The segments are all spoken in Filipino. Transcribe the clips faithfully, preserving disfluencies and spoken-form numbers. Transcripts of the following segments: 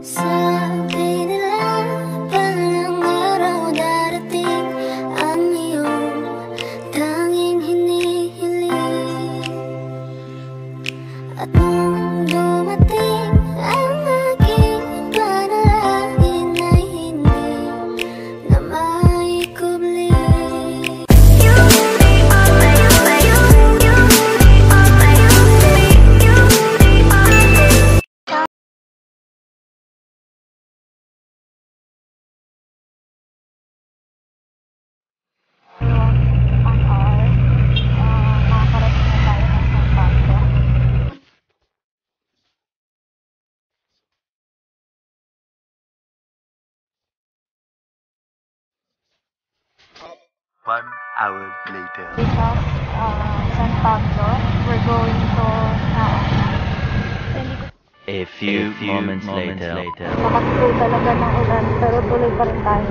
Sabi nila palang araw darating ang iyong tanging hinihiling. At nung dumating ang aking panalangin ay hindi na maikubli. One hour later. Because uh, San Pablo, we're going to uh, A few, A few moments, moments later. later. Nakakito talaga ng ulan, pero tuloy pa rin tayo.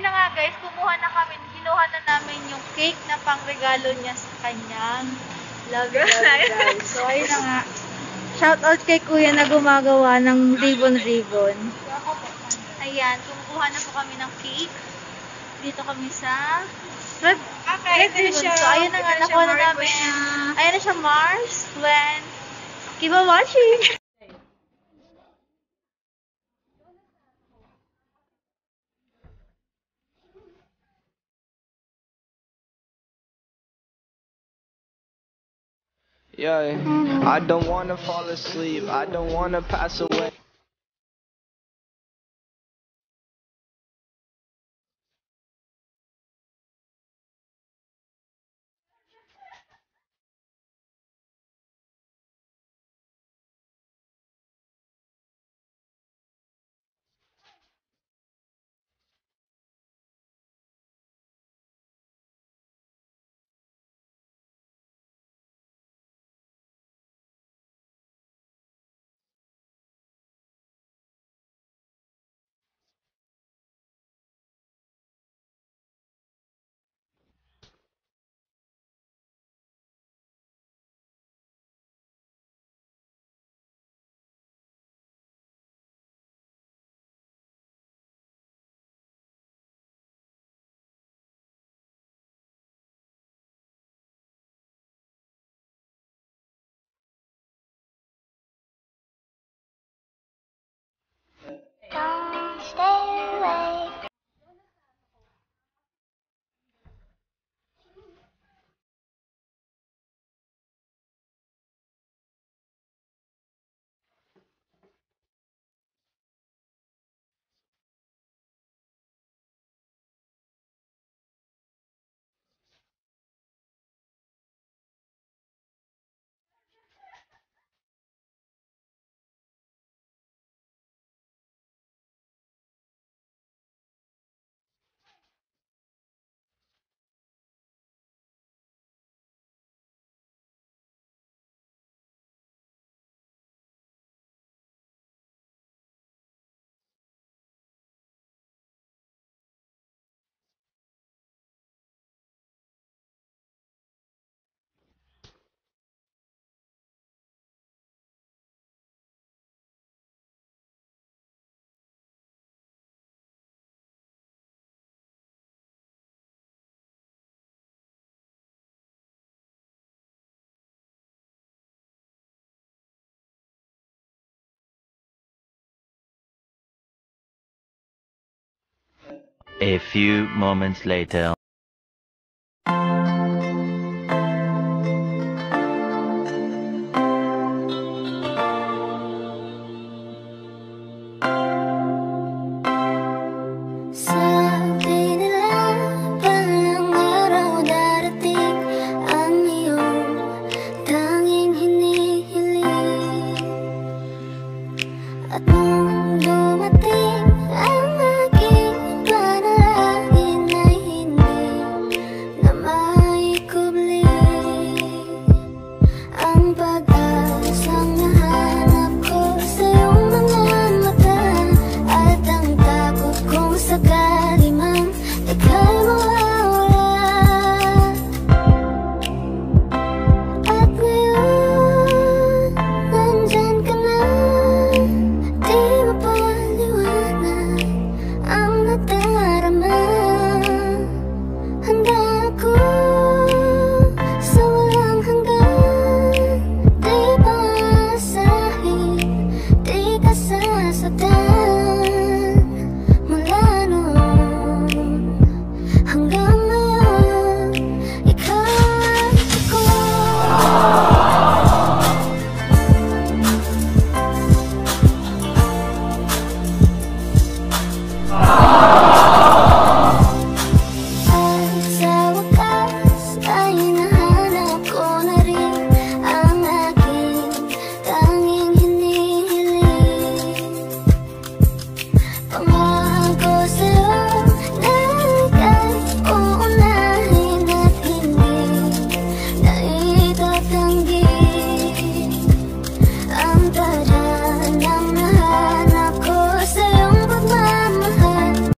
na nga guys, kumuha na kami, kinuha na namin yung cake na pangregalo niya sa kanyang love love guys. So ayun na nga. Shout out kay kuya na gumagawa ng ribbon-ribbon. Ayan, kumukuha na po kami ng cake. Dito kami sa Red, Okay, Red ito na Ribbon. siya. So ayun na nga, Ito na siya, nakuha na Mars. namin. Ayan na siya, Mars. When, keep on watching. Yeah, I don't wanna fall asleep, I don't wanna pass away. Don't stay away. A few moments later.